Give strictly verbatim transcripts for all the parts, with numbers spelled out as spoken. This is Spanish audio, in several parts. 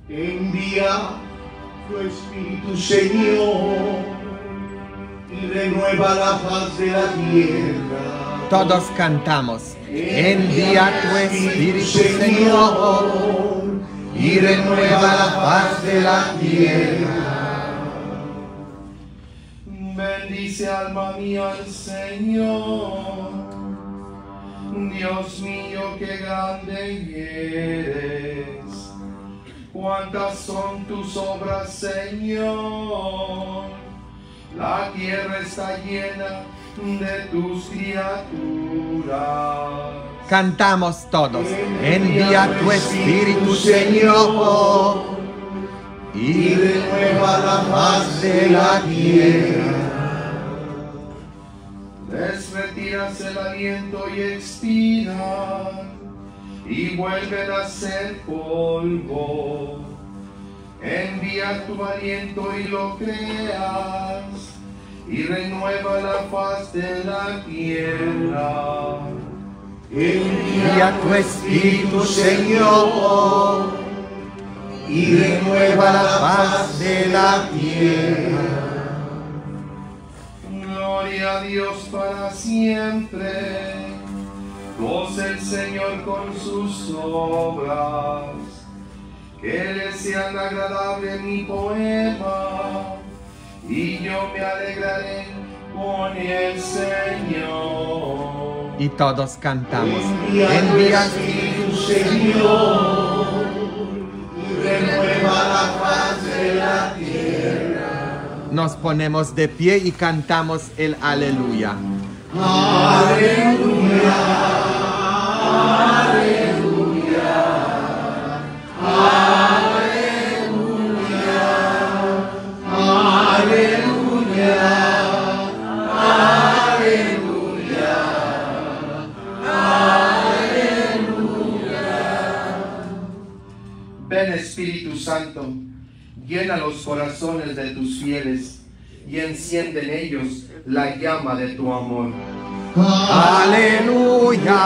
Envía tu Espíritu, Señor, y renueva la faz de la tierra. Todos cantamos. Envía tu Espíritu, Señor, y renueva la faz de la tierra. Bendice alma mía al Señor. Dios mío, qué grande eres. Cuántas son tus obras, Señor. La tierra está llena de tus criaturas. Cantamos todos. Envía tu Espíritu, Señor, y renueva la faz de la tierra. Les retiras el aliento y expiran, y vuelven a ser polvo. Envía tu aliento y lo creas, y renueva la faz de la tierra. Envía tu Espíritu, Señor, y renueva la faz de la tierra. Gloria a Dios para siempre. Goce el Señor con sus obras. Que le sean agradables mi poema, y yo me alegraré con el Señor. Y todos cantamos. Envía tu Señor, y renueva la faz de la tierra. Nos ponemos de pie y cantamos el aleluya. Aleluya, aleluya, aleluya, aleluya, aleluya, aleluya. Ven, Espíritu Santo, llena los corazones de tus fieles y enciende en ellos la llama de tu amor. Aleluya,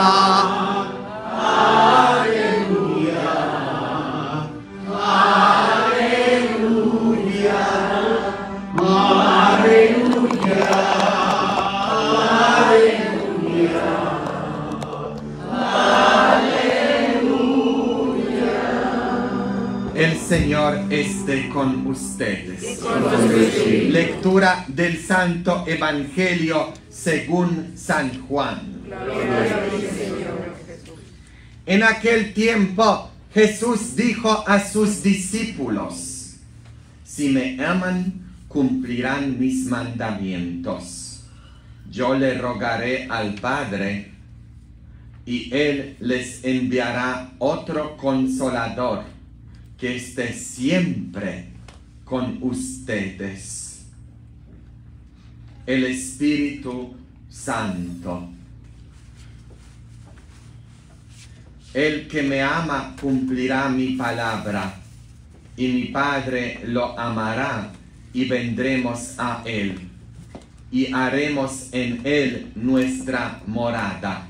aleluya, aleluya, aleluya, aleluya. el Señor esté con ustedes. Lectura del Santo Evangelio según San Juan. En aquel tiempo Jesús dijo a sus discípulos: si me aman, cumplirán mis mandamientos. Yo le rogaré al Padre, y Él les enviará otro Consolador, que esté siempre con ustedes. El Espíritu Santo. El que me ama cumplirá mi palabra, y mi Padre lo amará, y vendremos a Él, y haremos en Él nuestra morada.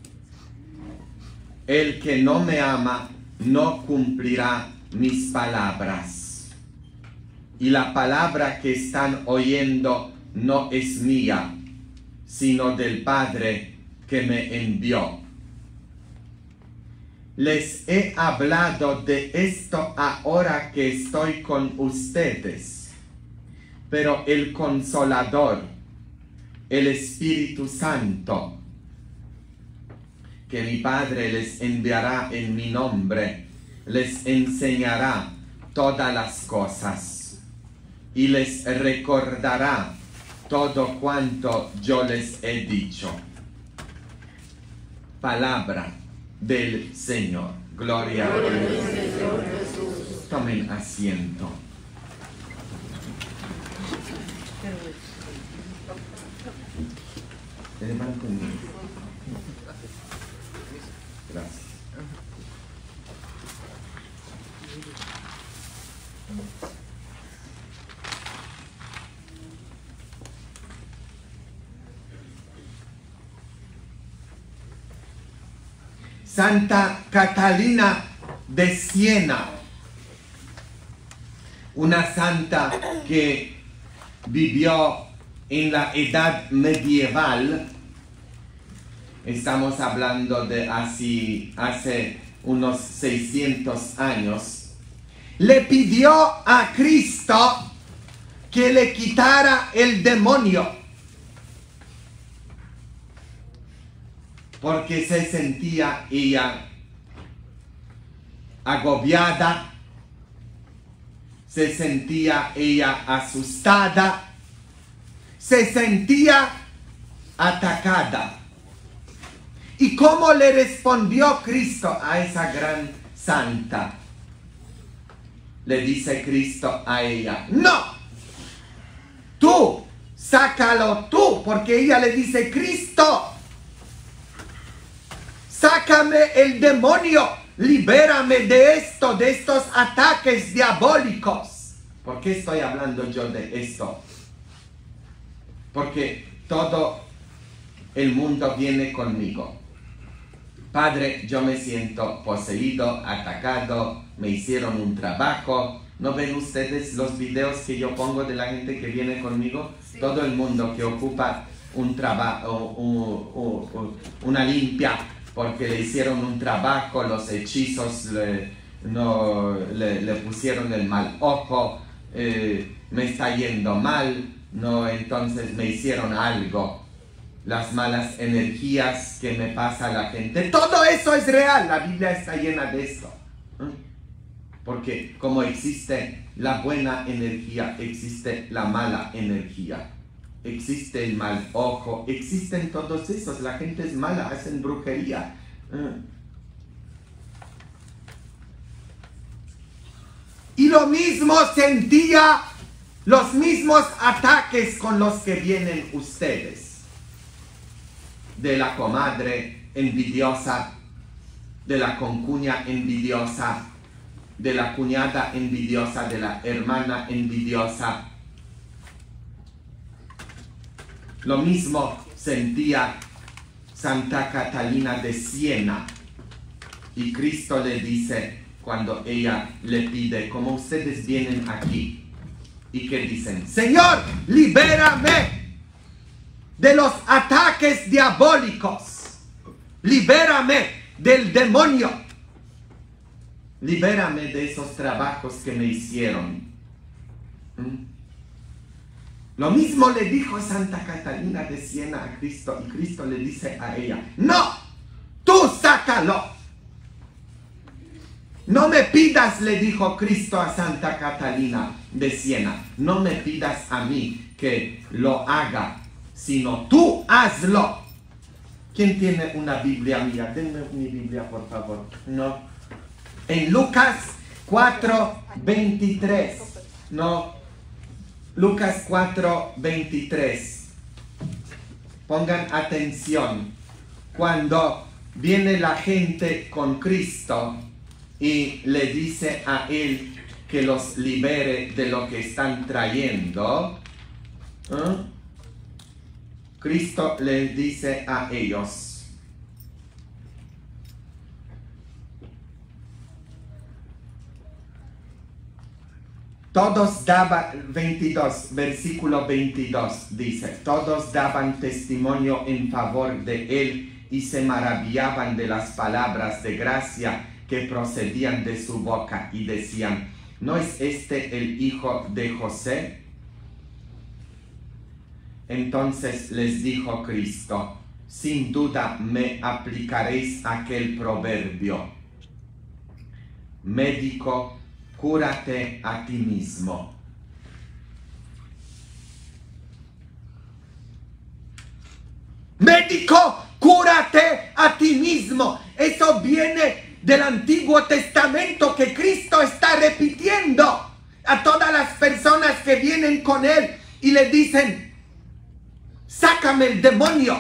El que no me ama no cumplirá mis palabras. Y la palabra que están oyendo no es mía, sino del Padre que me envió. Les he hablado de esto ahora que estoy con ustedes, pero el Consolador, el Espíritu Santo, que mi Padre les enviará en mi nombre, les enseñará todas las cosas y les recordará todo cuanto yo les he dicho. Palabra del Señor. Gloria a Dios. Tomen asiento. Gracias. Santa Catalina de Siena una santa que vivió en la edad medieval. Estamos hablando de así, hace unos seiscientos años. Le pidió a Cristo que le quitara el demonio, porque se sentía ella agobiada, se sentía ella asustada, se sentía atacada. ¿Y cómo le respondió Cristo a esa gran santa? Le dice Cristo a ella: no, tú, sácalo tú, porque ella le dice: Cristo, sácame el demonio, libérame de esto, de estos ataques diabólicos. ¿Por qué estoy hablando yo de esto? Porque todo el mundo viene conmigo. Padre, yo me siento poseído, atacado, me hicieron un trabajo. ¿No ven ustedes los videos que yo pongo de la gente que viene conmigo? Sí. Todo el mundo que ocupa un trabajo, una limpia, porque le hicieron un trabajo, los hechizos le, no, le, le pusieron el mal ojo, eh, me está yendo mal, no, entonces me hicieron algo. Las malas energías que me pasa a la gente, todo eso es real, la Biblia está llena de esto. ¿Eh? Porque como existe la buena energía, existe la mala energía. Existe el mal ojo, existen todos esos, la gente es mala, hacen brujería. ¿Eh? Y lo mismo sentía, los mismos ataques con los que vienen ustedes. De la comadre envidiosa, de la concuña envidiosa, de la cuñada envidiosa, de la hermana envidiosa. Lo mismo sentía Santa Catalina de Siena. Y Cristo le dice, cuando ella le pide, como ustedes vienen aquí, y que dicen: Señor, libérame de los ataques diabólicos, libérame del demonio, libérame de esos trabajos que me hicieron. ¿Mm? Lo mismo le dijo Santa Catalina de Siena a Cristo, y Cristo le dice a ella: no, tú sácalo. No me pidas, le dijo Cristo a Santa Catalina de Siena, no me pidas a mí que lo haga, sino tú hazlo. ¿Quién tiene una Biblia mía? Denme mi Biblia, por favor. No. En Lucas cuatro veintitrés. No. Lucas cuatro veintitrés. Pongan atención. Cuando viene la gente con Cristo y le dice a él que los libere de lo que están trayendo, ¿eh? Cristo les dice a ellos: todos daban, veintidós, versículo veintidós, dice: todos daban testimonio en favor de él y se maravillaban de las palabras de gracia que procedían de su boca, y decían: ¿no es este el hijo de José? Entonces les dijo Cristo: sin duda me aplicaréis aquel proverbio: médico, cúrate a ti mismo. Médico, cúrate a ti mismo. Eso viene del Antiguo Testamento, que Cristo está repitiendo a todas las personas que vienen con él y le dicen: sácame el demonio,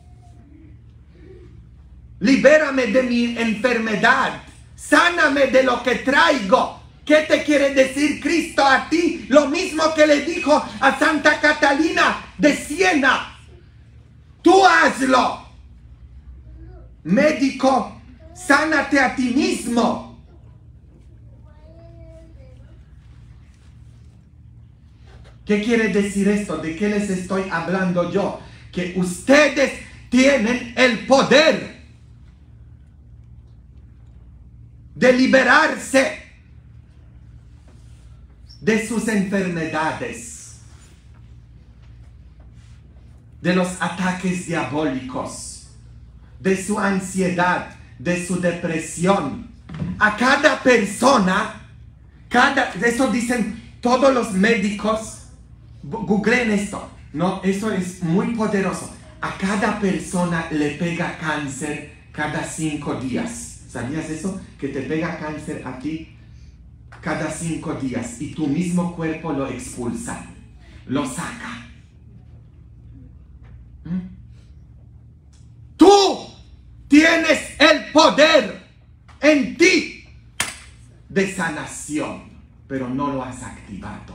libérame de mi enfermedad, sáname de lo que traigo. ¿Qué te quiere decir Cristo a ti? Lo mismo que le dijo a Santa Catalina de Siena: tú hazlo. Médico, sánate a ti mismo. ¿Qué quiere decir esto? ¿De qué les estoy hablando yo? Que ustedes tienen el poder de liberarse de sus enfermedades, de los ataques diabólicos, de su ansiedad, de su depresión. A cada persona, cada, eso dicen todos los médicos, googleen esto, no, eso es muy poderoso. A cada persona le pega cáncer cada cinco días. ¿Sabías eso? Que te pega cáncer a ti cada cinco días y tu mismo cuerpo lo expulsa, lo saca. ¿Mm? Tú tienes el poder en ti de sanación, pero no lo has activado.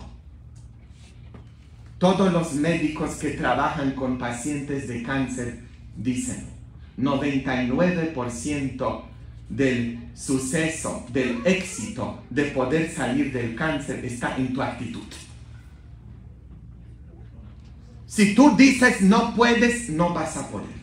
Todos los médicos que trabajan con pacientes de cáncer dicen, noventa y nueve por ciento del suceso, del éxito de poder salir del cáncer está en tu actitud. Si tú dices no puedes, no vas a poder.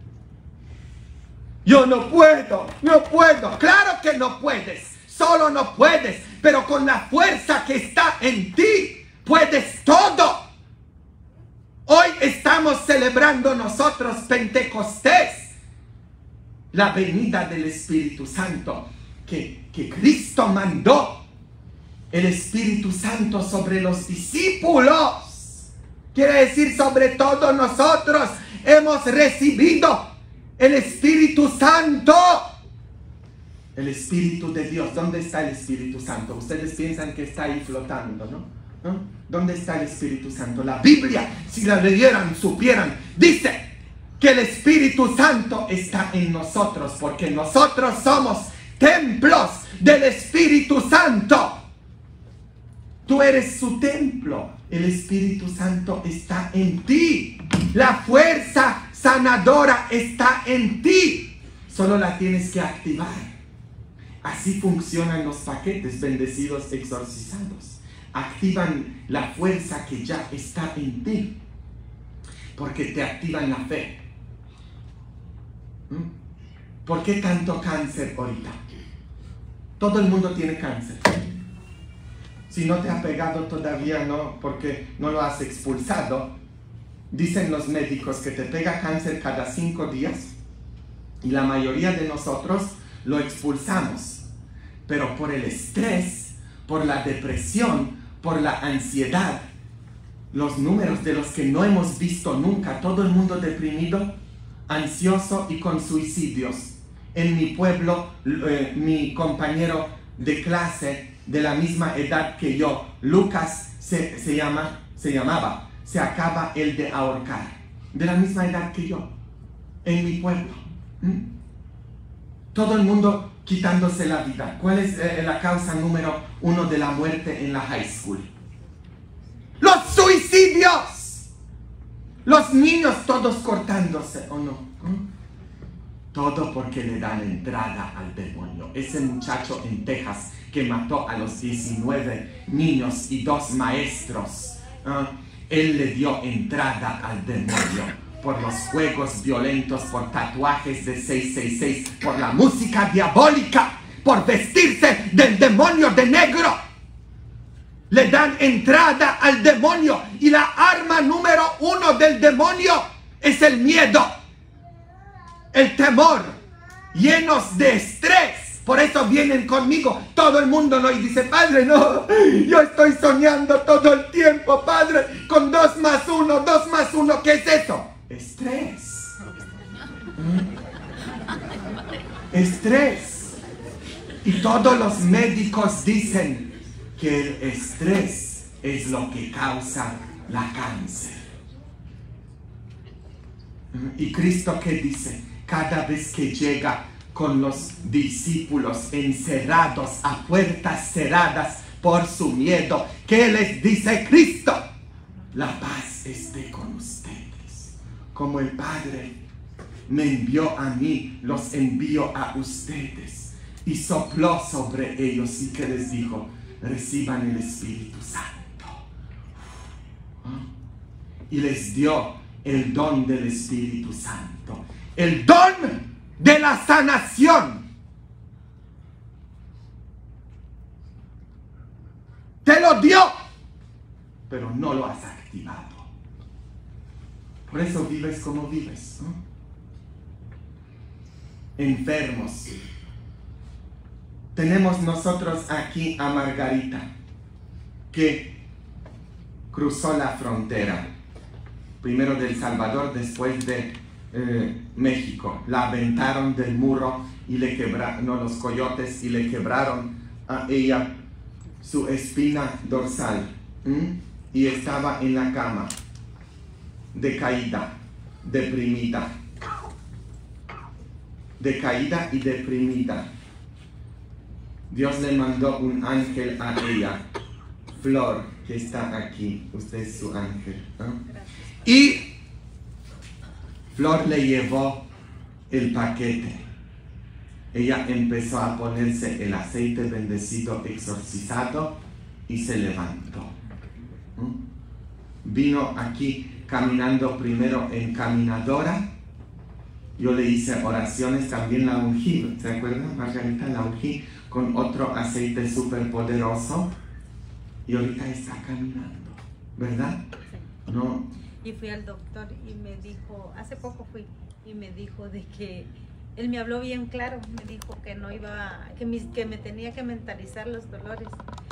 Yo no puedo, no puedo. Claro que no puedes, solo no puedes, pero con la fuerza que está en ti, puedes todo. Hoy estamos celebrando nosotros Pentecostés, la venida del Espíritu Santo, que, que Cristo mandó el Espíritu Santo sobre los discípulos. Quiere decir sobre todos nosotros hemos recibido el Espíritu Santo. El Espíritu de Dios. ¿Dónde está el Espíritu Santo? Ustedes piensan que está ahí flotando, ¿no? ¿No? ¿Dónde está el Espíritu Santo? La Biblia, si la leyeran, supieran, dice que el Espíritu Santo está en nosotros, porque nosotros somos templos del Espíritu Santo. Tú eres su templo. El Espíritu Santo está en ti. La fuerza sanadora está en ti. Solo la tienes que activar. Así funcionan los paquetes bendecidos exorcizados. Activan la fuerza que ya está en ti, porque te activan la fe. ¿Mm? ¿Por qué tanto cáncer ahorita? Todo el mundo tiene cáncer. Si no te ha pegado todavía, no, porque no lo has expulsado. Dicen los médicos que te pega cáncer cada cinco días y la mayoría de nosotros lo expulsamos. Pero por el estrés, por la depresión, por la ansiedad, los números de los que no hemos visto nunca, todo el mundo deprimido, ansioso y con suicidios. En mi pueblo, eh, mi compañero de clase de la misma edad que yo, Lucas se, se, llama, se llamaba, se acaba el de ahorcar, de la misma edad que yo, en mi pueblo. ¿Mm? Todo el mundo quitándose la vida. ¿Cuál es eh, la causa número uno de la muerte en la high school? ¡Los suicidios! Los niños todos cortándose, ¿o no? ¿Mm? Todo porque le dan entrada al demonio. Ese muchacho en Texas que mató a los diecinueve niños y dos maestros, ¿eh? Él le dio entrada al demonio. Por los juegos violentos, por tatuajes de seiscientos sesenta y seis, por la música diabólica, por vestirse del demonio de negro. Le dan entrada al demonio y la arma número uno del demonio es el miedo, el temor, llenos de estrés. Por eso vienen conmigo todo el mundo, ¿no? Y dice, padre, no, yo estoy soñando todo el tiempo, padre, con dos más uno, dos más uno, ¿qué es eso? Estrés. ¿Mm? Estrés. Y todos los médicos dicen que el estrés es lo que causa la cáncer. ¿Mm? Y Cristo, ¿qué dice? Cada vez que llega con los discípulos encerrados a puertas cerradas por su miedo, ¿qué les dice Cristo? La paz esté con ustedes. Como el Padre me envió a mí, los envío a ustedes. Y sopló sobre ellos y que les dijo, reciban el Espíritu Santo. Y les dio el don del Espíritu Santo, el don de la sanación. Te lo dio, pero no lo has activado. Por eso vives como vives, ¿no? Enfermos. Tenemos nosotros aquí a Margarita, que cruzó la frontera, primero de El Salvador, después de eh, México. La aventaron del muro y le quebraron, no, los coyotes, y le quebraron a ella su espina dorsal. ¿Mm? Y estaba en la cama, decaída, deprimida. Decaída y deprimida. Dios le mandó un ángel a ella, Flor, que está aquí. Usted es su ángel, ¿no? Y Flor le llevó el paquete. Ella empezó a ponerse el aceite bendecido, exorcizado, y se levantó. ¿No? Vino aquí caminando primero en caminadora. Yo le hice oraciones, también la ungí, ¿se acuerdan, Margarita? La ungí con otro aceite súper poderoso y ahorita está caminando, ¿verdad? Sí. No. Y fui al doctor y me dijo, hace poco fui, y me dijo de que, él me habló bien claro, me dijo que no iba, que, mis, que me tenía que mentalizar los dolores,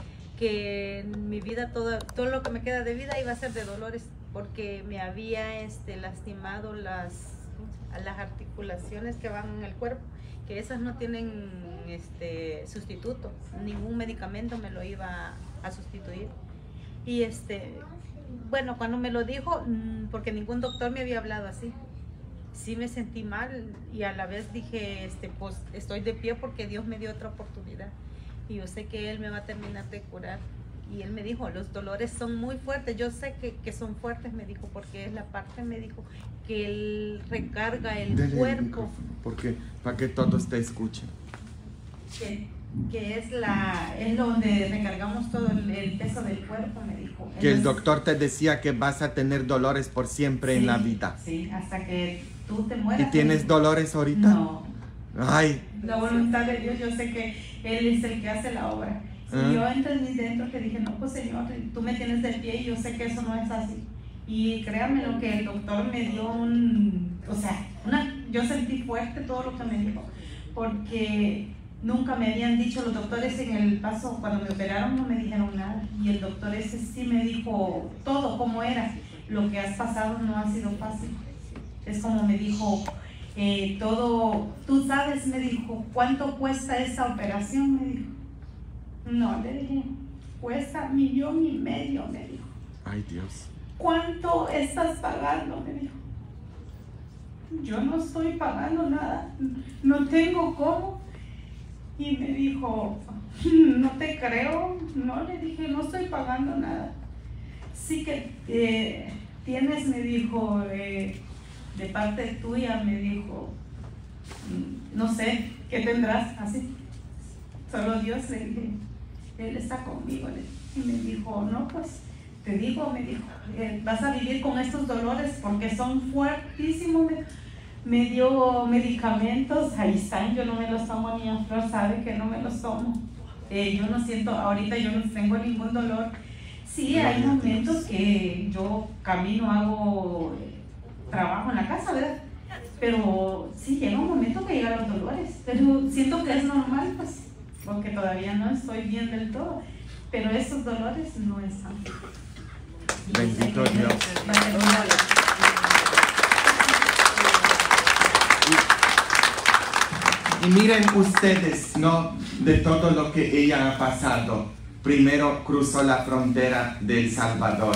que en mi vida, todo, todo lo que me queda de vida iba a ser de dolores, porque me había este, lastimado las... a las articulaciones que van en el cuerpo, que esas no tienen este sustituto, ningún medicamento me lo iba a sustituir. Y este, bueno, cuando me lo dijo, porque ningún doctor me había hablado así, sí me sentí mal y a la vez dije, este, pues estoy de pie porque Dios me dio otra oportunidad y yo sé que Él me va a terminar de curar. Y él me dijo, los dolores son muy fuertes, yo sé que, que son fuertes, me dijo, porque es la parte, me dijo, que él recarga el Dele cuerpo. El porque, para que todos te escuchen. Que, que es, la, es donde recargamos todo el, el peso del cuerpo, me dijo. Que el Entonces, doctor te decía que vas a tener dolores por siempre sí, en la vida. Sí, hasta que tú te mueras. ¿Y tienes dolores ahorita? No. Ay. La voluntad de Dios, yo sé que Él es el que hace la obra. Si ¿Ah? yo entro en mis dentro que dije, no, pues Señor, tú me tienes de pie y yo sé que eso no es así. Y créanme lo que el doctor me dio un, o sea, una, yo sentí fuerte todo lo que me dijo, porque nunca me habían dicho los doctores en el paso, cuando me operaron no me dijeron nada. Y el doctor ese sí me dijo todo como era, lo que has pasado no ha sido fácil. Es como me dijo, eh, todo, tú sabes, me dijo, ¿cuánto cuesta esa operación? Me dijo. No, le dije, cuesta millón y medio, me dijo. Ay, Dios. ¿Cuánto estás pagando? Me dijo. Yo no estoy pagando nada, no tengo cómo. Y me dijo, no te creo. No, le dije, no estoy pagando nada. Sí que eh, tienes, me dijo, eh, de parte tuya, me dijo, no sé, ¿qué tendrás? Así, solo Dios, le dije. Él está conmigo, y me dijo, no, pues, te digo, me dijo, eh, vas a vivir con estos dolores porque son fuertísimos. Me, me dio medicamentos, ahí están, yo no me los tomo, ni a Flor sabe que no me los tomo. Eh, yo no siento, ahorita yo no tengo ningún dolor. Sí, hay momentos que yo camino, hago eh, trabajo en la casa, ¿verdad? Pero sí, llega un momento que llegan los dolores, pero siento que es normal, pues, porque todavía no estoy bien del todo, pero esos dolores no están. Bendito Dios. Y, y miren ustedes, ¿no? De todo lo que ella ha pasado. Primero cruzó la frontera de El Salvador.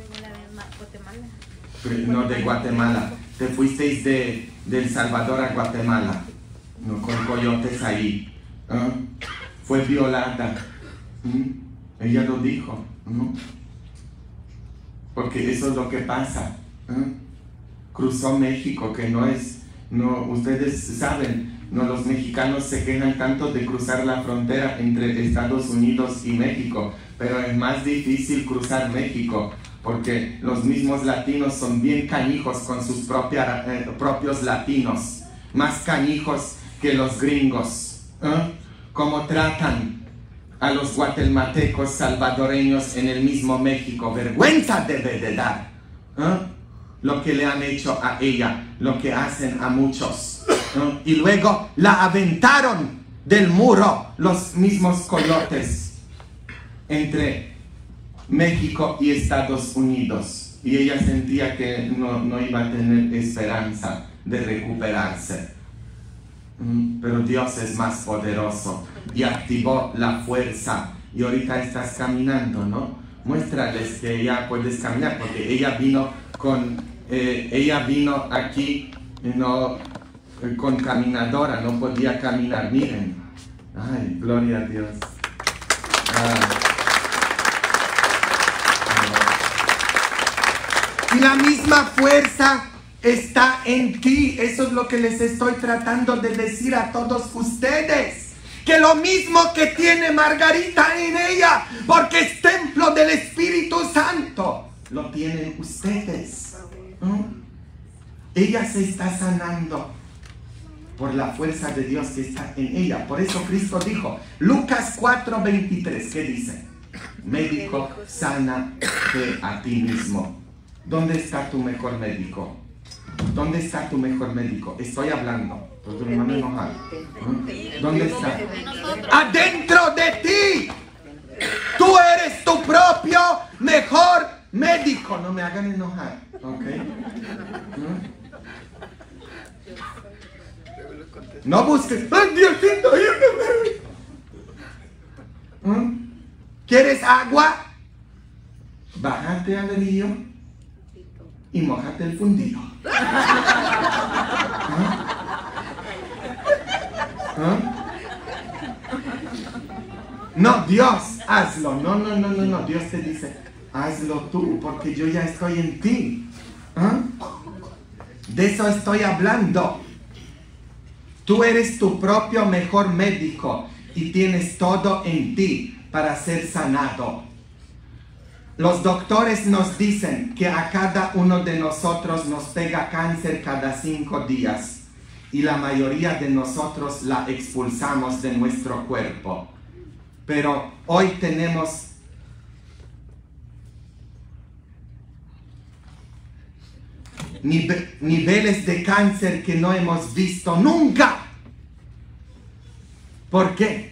No, de Guatemala. Te fuisteis de, de El Salvador a Guatemala, ¿no? Con coyotes ahí. ¿Ah? Fue violada. ¿Mm? Ella lo dijo, ¿no? Porque eso es lo que pasa. ¿Eh? Cruzó México, que no es, no, ustedes saben, no, los mexicanos se quejan tanto de cruzar la frontera entre Estados Unidos y México, pero es más difícil cruzar México, porque los mismos latinos son bien canijos con sus propia, eh, propios latinos, más canijos que los gringos. ¿Eh? Cómo tratan a los guatemaltecos salvadoreños en el mismo México. Vergüenza debe de dar. ¿Eh? Lo que le han hecho a ella, lo que hacen a muchos. ¿Eh? Y luego la aventaron del muro los mismos colotes entre México y Estados Unidos. Y ella sentía que no, no iba a tener esperanza de recuperarse. Pero Dios es más poderoso y activó la fuerza. Y ahorita estás caminando, ¿no? Muéstrales que ya puedes caminar, porque ella vino con, eh, ella vino aquí, no, con caminadora, no podía caminar. Miren. Ay, gloria a Dios. Ah. Y la misma fuerza está en ti. Eso es lo que les estoy tratando de decir a todos ustedes. Que lo mismo que tiene Margarita en ella, porque es templo del Espíritu Santo, lo tienen ustedes. ¿No? Ella se está sanando por la fuerza de Dios que está en ella. Por eso Cristo dijo, Lucas cuatro veintitrés, ¿qué dice? Médico, sánate a ti mismo. ¿Dónde está tu mejor médico? ¿Dónde está tu mejor médico? Estoy hablando, porque me van a enojar. ¿Dónde está? ¡Adentro de ti! Tú eres tu propio mejor médico. No me hagan enojar, ¿ok? No busques. ¡Ay, Diosito! ayúdame! ¿Quieres agua? Bájate al río y mojate el fundido. ¿Ah? ¿Ah? No, Dios, hazlo. No, no, no, no, no. Dios te dice, hazlo tú, porque yo ya estoy en ti. ¿Ah? De eso estoy hablando. Tú eres tu propio mejor médico y tienes todo en ti para ser sanado. Los doctores nos dicen que a cada uno de nosotros nos pega cáncer cada cinco días y la mayoría de nosotros la expulsamos de nuestro cuerpo. Pero hoy tenemos nive- niveles de cáncer que no hemos visto nunca. ¿Por qué?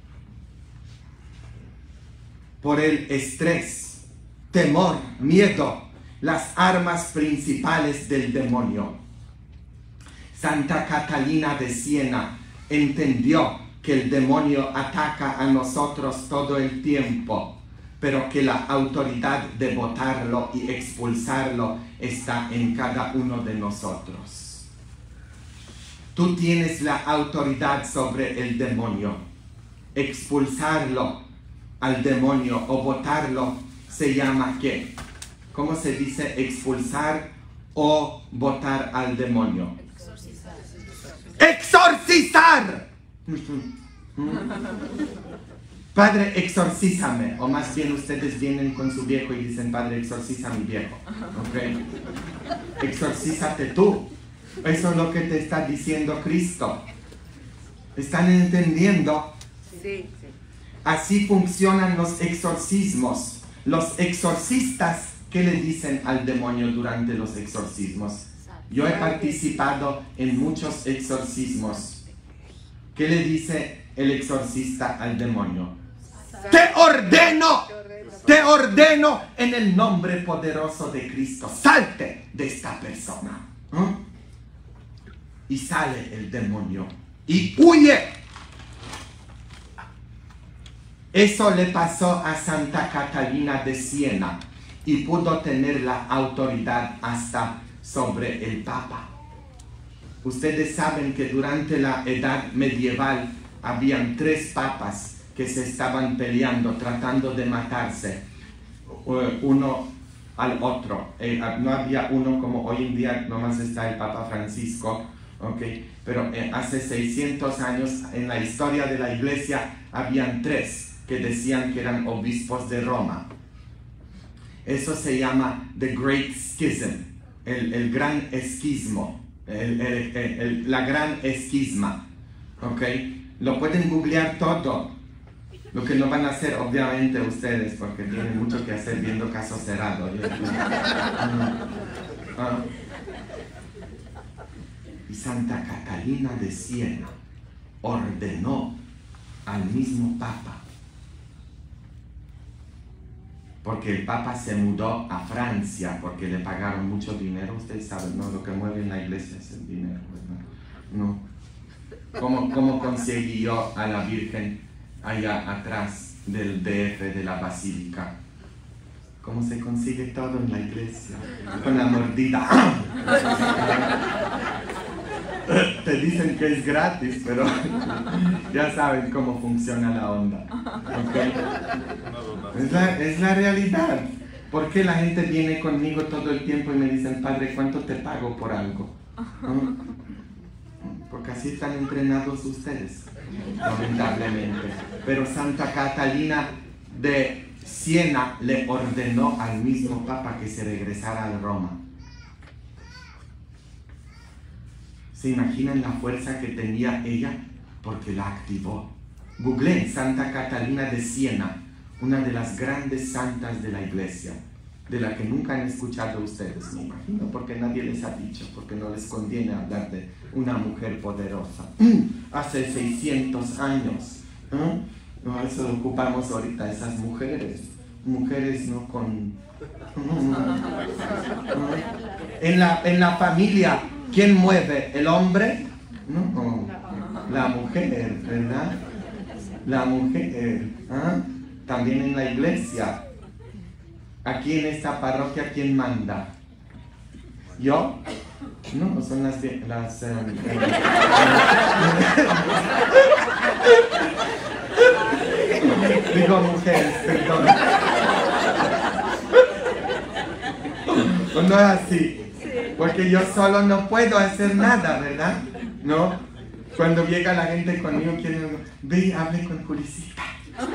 Por el estrés. Temor, miedo, las armas principales del demonio. Santa Catalina de Siena entendió que el demonio ataca a nosotros todo el tiempo, pero que la autoridad de botarlo y expulsarlo está en cada uno de nosotros. Tú tienes la autoridad sobre el demonio. Expulsarlo al demonio o botarlo se llama ¿qué? ¿Cómo se dice expulsar o botar al demonio? Exorcizar. ¡Exorcizar! Padre, exorcízame. O más bien ustedes vienen con su viejo y dicen, Padre, exorciza a mi viejo. ¿Ok? Exorcízate tú. Eso es lo que te está diciendo Cristo. ¿Están entendiendo? Sí. Así funcionan los exorcismos. Los exorcistas, ¿qué le dicen al demonio durante los exorcismos? Yo he participado en muchos exorcismos. ¿Qué le dice el exorcista al demonio? Te ordeno, te ordeno en el nombre poderoso de Cristo. Salte de esta persona. ¿Eh? Y sale el demonio y huye. Eso le pasó a Santa Catalina de Siena y pudo tener la autoridad hasta sobre el Papa. Ustedes saben que durante la Edad Medieval habían tres papas que se estaban peleando, tratando de matarse uno al otro. Eh, no había uno como hoy en día, nomás está el Papa Francisco, ¿okay? Pero eh, hace seiscientos años en la historia de la Iglesia habían tres que decían que eran obispos de Roma. Eso se llama The Great Schism, el, el gran esquismo, el, el, el, el, la gran esquisma. ¿Ok? Lo pueden googlear todo. Lo que no van a hacer, obviamente, ustedes, porque tienen mucho que hacer viendo Caso Cerrado. Ah. Y Santa Catalina de Siena ordenó al mismo Papa, porque el Papa se mudó a Francia porque le pagaron mucho dinero. Ustedes saben, ¿no? Lo que mueve en la iglesia es el dinero, ¿verdad? No. ¿Cómo, cómo consiguió a la Virgen allá atrás del D F de la Basílica? ¿Cómo se consigue todo en la iglesia? Con la mordida. Te dicen que es gratis, pero ya saben cómo funciona la onda. ¿Okay? Es la, es la realidad. ¿Por qué la gente viene conmigo todo el tiempo y me dicen, Padre, ¿cuánto te pago por algo? ¿No? Porque así están entrenados ustedes, lamentablemente. Pero Santa Catalina de Siena le ordenó al mismo Papa que se regresara a Roma. ¿Se imaginan la fuerza que tenía ella? Porque la activó. Googleen Santa Catalina de Siena, una de las grandes santas de la iglesia, de la que nunca han escuchado ustedes, me imagino, porque nadie les ha dicho, porque no les conviene hablar de una mujer poderosa. Hace seiscientos años. ¿eh? No, eso lo ocupamos ahorita, esas mujeres. Mujeres no con... en, la, en la familia, ¿quién mueve? ¿El hombre? No, la mujer, ¿verdad? La mujer. ¿eh? También en la iglesia. Aquí en esta parroquia, ¿quién manda? ¿Yo? No, son las... las eh, digo mujeres, perdón. No es así. Porque yo solo no puedo hacer nada, ¿verdad? ¿No? Cuando llega la gente conmigo, quieren... Ve y hable con Julicita.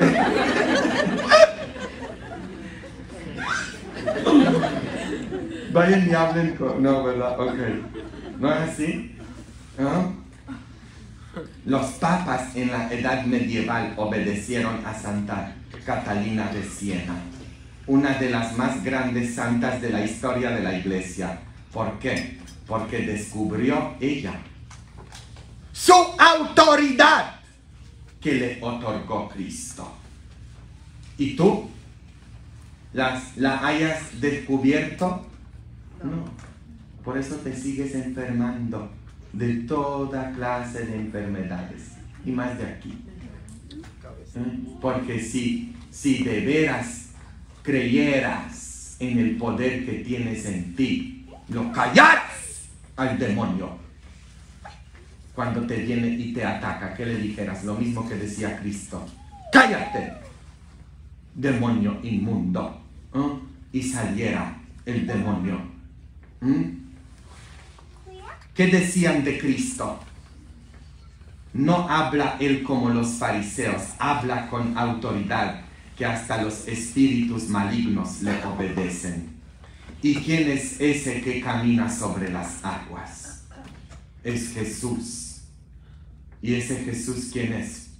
Vayan y hablen con... No, ¿verdad? Ok. ¿No es así? ¿No? Los papas en la edad medieval obedecieron a Santa Catalina de Siena, una de las más grandes santas de la historia de la iglesia. ¿Por qué? Porque descubrió ella su autoridad que le otorgó Cristo. ¿Y tú? ¿Las, ¿La hayas descubierto? No. Por eso te sigues enfermando de toda clase de enfermedades. Y más de aquí. ¿Eh? Porque si, si de veras creyeras en el poder que tienes en ti, lo callaras al demonio. Cuando te viene y te ataca, ¿qué le dijeras? Lo mismo que decía Cristo. ¡Cállate, demonio inmundo! ¿Eh? Y saliera el demonio. ¿Mm? ¿Qué decían de Cristo? No habla él como los fariseos, habla con autoridad, que hasta los espíritus malignos le obedecen. ¿Y quién es ese que camina sobre las aguas? Es Jesús. ¿Y ese Jesús quién es?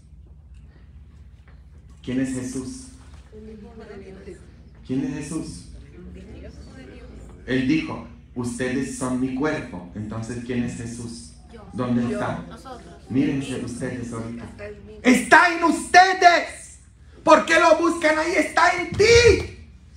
¿Quién es Jesús? ¿Quién es Jesús? Él dijo, ustedes son mi cuerpo. Entonces, ¿quién es Jesús? ¿Dónde está? Mírense ustedes ahorita. ¡Está en ustedes! ¿Por qué lo buscan ahí? ¡Está en ti!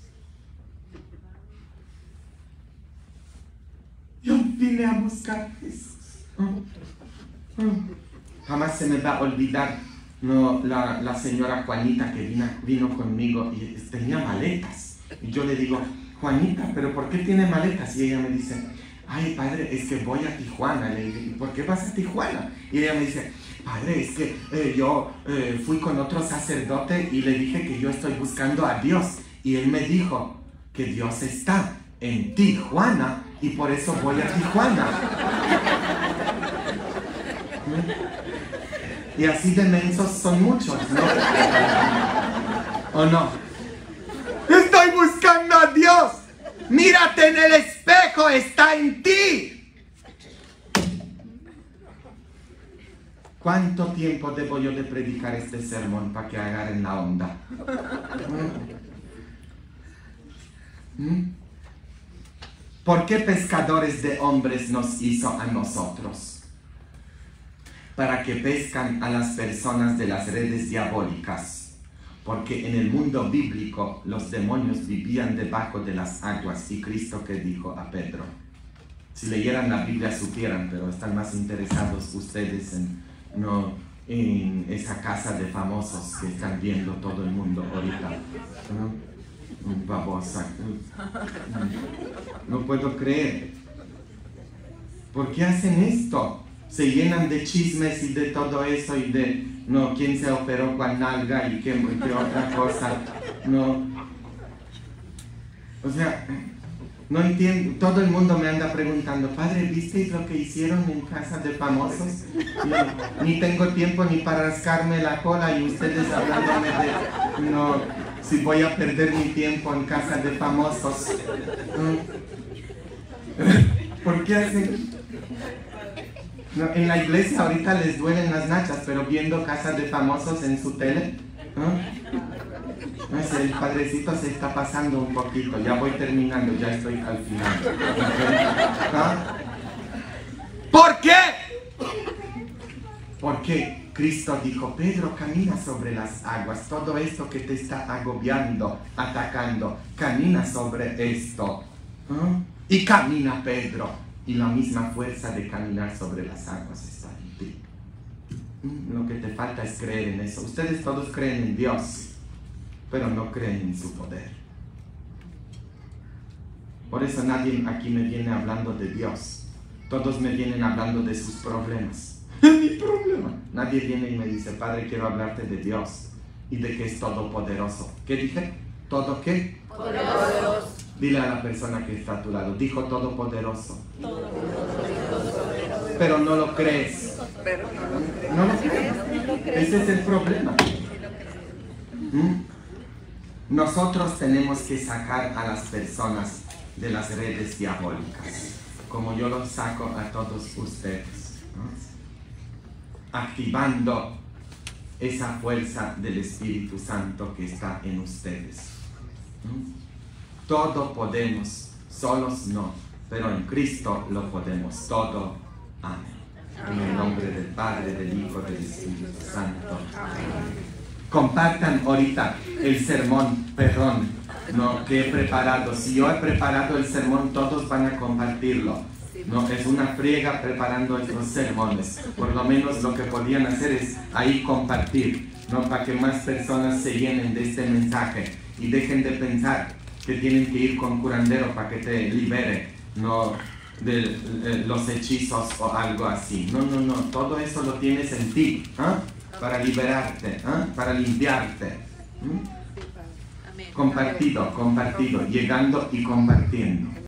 Yo vine a buscar a Jesús. Oh, oh. Jamás se me va a olvidar no, la, la señora Juanita que vino, vino conmigo y tenía maletas. Y yo le digo, Juanita, ¿pero por qué tiene maletas? Y ella me dice, ay, padre, es que voy a Tijuana. Le dije, ¿y por qué vas a Tijuana? Y ella me dice, padre, es que eh, yo eh, fui con otro sacerdote y le dije que yo estoy buscando a Dios. Y él me dijo que Dios está en Tijuana y por eso voy a Tijuana. Y así de mensos son muchos, ¿no? ¿O no? Estoy buscando a Dios. Dios, mírate en el espejo, está en ti. ¿Cuánto tiempo debo yo de predicar este sermón para que agarren la onda? ¿Mm? ¿Mm? ¿Por qué pescadores de hombres nos hizo a nosotros? Para que pescan a las personas de las redes diabólicas. Porque en el mundo bíblico los demonios vivían debajo de las aguas. Y Cristo que dijo a Pedro. Si leyeran la Biblia supieran, pero están más interesados ustedes en, no, en esa casa de famosos que están viendo todo el mundo ahorita. ¿No? Babosa. No puedo creer. ¿Por qué hacen esto? Se llenan de chismes y de todo eso y de no, quién se operó con nalga y qué, qué otra cosa. No. O sea, no entiendo. Todo el mundo me anda preguntando, padre, ¿visteis lo que hicieron en casa de famosos? Yo, ni tengo tiempo ni para rascarme la cola y ustedes hablándome de no. Si voy a perder mi tiempo en casa de famosos. ¿Por qué hacen? No, en la iglesia ahorita les duelen las nachas, pero viendo casa de famosos en su tele. ¿No? No sé, el padrecito se está pasando un poquito. Ya voy terminando, ya estoy al final. ¿No? ¿Por qué? Porque Cristo dijo, Pedro, camina sobre las aguas, todo esto que te está agobiando, atacando, camina sobre esto. ¿Eh? Y camina, Pedro, y la misma fuerza de caminar sobre las aguas está en ti. ¿Eh? Lo que te falta es creer en eso. Ustedes todos creen en Dios, pero no creen en su poder. Por eso nadie aquí me viene hablando de Dios. Todos me vienen hablando de sus problemas. Mi problema. Nadie viene y me dice, Padre, quiero hablarte de Dios y de que es todopoderoso. ¿Qué dije? ¿Todo qué? Poderoso. Dile a la persona que está a tu lado, dijo todopoderoso. Todopoderoso. Pero no lo crees. Pero no lo crees. No lo crees. Ese es el problema. ¿Mm? Nosotros tenemos que sacar a las personas de las redes diabólicas, como yo los saco a todos ustedes, ¿no? Activando esa fuerza del Espíritu Santo que está en ustedes. ¿Mm? Todo podemos, solos no, pero en Cristo lo podemos todo. Amén. En el nombre del Padre, del Hijo, del Espíritu Santo. Amén. Compartan ahorita el sermón, perdón, no, que he preparado. Si yo he preparado el sermón, todos van a compartirlo. No, es una friega preparando estos sermones. Por lo menos lo que podían hacer es ahí compartir, ¿no? Para que más personas se llenen de este mensaje y dejen de pensar que tienen que ir con curandero para que te libere, no, de, de los hechizos o algo así. No, no, no, todo eso lo tienes en ti, ¿eh? Para liberarte, ¿eh? Para limpiarte. ¿Eh? Compartido, compartido, llegando y compartiendo.